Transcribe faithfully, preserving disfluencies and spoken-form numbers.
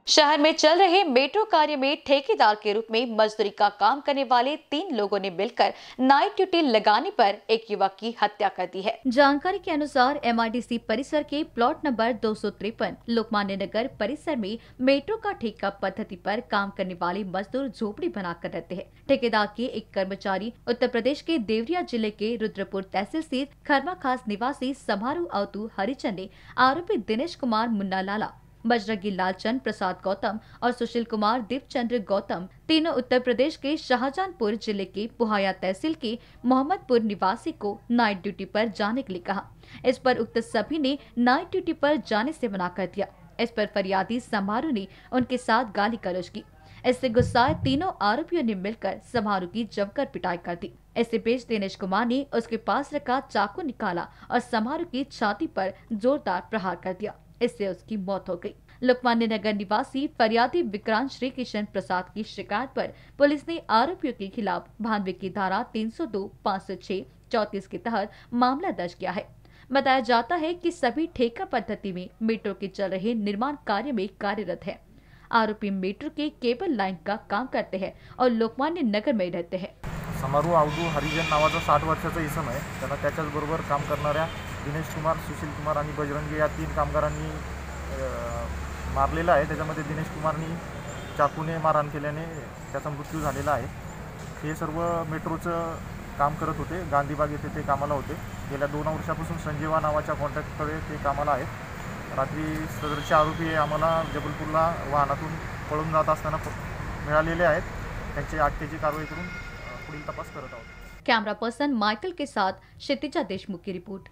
शहर में चल रहे मेट्रो कार्य में ठेकेदार के रूप में मजदूरी का काम करने वाले तीन लोगों ने मिलकर नाइट ड्यूटी लगाने पर एक युवक की हत्या कर दी है। जानकारी के अनुसार एमआईडीसी परिसर के प्लॉट नंबर दो सौ तिरपन लोकमान्य नगर परिसर में मेट्रो का ठेका पद्धति पर काम करने वाले मजदूर झोपड़ी बनाकर रहते हैं। ठेकेदार के एक कर्मचारी उत्तर प्रदेश के देवरिया जिले के रुद्रपुर तहसील स्थित खरमा खास निवासी समारू अवतु हरिचंद ने आरोपी दिनेश कुमार मुन्ना लाला, बजरंगी लालचंद प्रसाद गौतम और सुशील कुमार दीपचंद्र गौतम तीनों उत्तर प्रदेश के शाहजहांपुर जिले के पुहाया तहसील के मोहम्मदपुर निवासी को नाइट ड्यूटी पर जाने के लिए कहा। इस पर उक्त सभी ने नाइट ड्यूटी पर जाने से मना कर दिया। इस पर फरियादी समारू ने उनके साथ गाली गलौज की। इससे गुस्साए तीनों आरोपियों ने मिलकर समारू की जमकर पिटाई कर दी। इससे बीच दिनेश कुमार ने उसके पास रखा चाकू निकाला और समारू की छाती पर जोरदार प्रहार कर दिया। इससे उसकी मौत हो गई। लोकमान्य नगर निवासी फरियादी विक्रांत श्री किशन प्रसाद की शिकायत पर पुलिस ने आरोपियों के खिलाफ भानवे की धारा तीन सौ दो, पाँच सौ छह, चौंतीस के तहत मामला दर्ज किया है। बताया जाता है कि सभी ठेका पद्धति में मेट्रो के चल रहे निर्माण कार्य में कार्यरत है। आरोपी मेट्रो के केबल लाइन का काम करते हैं और लोकमान्य नगर में रहते हैं। समारू अवधू हरिजन नावाचा साठ वर्षाचा इसम आहे। त्यांना त्याच्याच बरोबर काम करणाऱ्या दिनेश कुमार, सुशील कुमार आणि बजरंगी या तीन कामगारांनी मारलेला आहे। त्याच्यामध्ये दिनेश कुमारनी चाकूने मारहाण केल्याने त्याचा मृत्यू झालेला आहे। हे सर्व मेट्रोचं काम करत होते। गांधीबाग येथे ते कामाला होते। गेल्या दोन वर्षापासून संजीवा नावाच्या कॉन्ट्रॅक्टकडे ते कामाला आहेत। रात्री सदरचे आरोपी आम्हाला जबलपूरला वाहनातून पळून जात असताना मिळालेले आहेत। त्यांची अटकेची कारवाई करून पुढील तपास करत आहोत। कैमरा पर्सन माइकल के साथ क्षितिजा देशमुख की रिपोर्ट।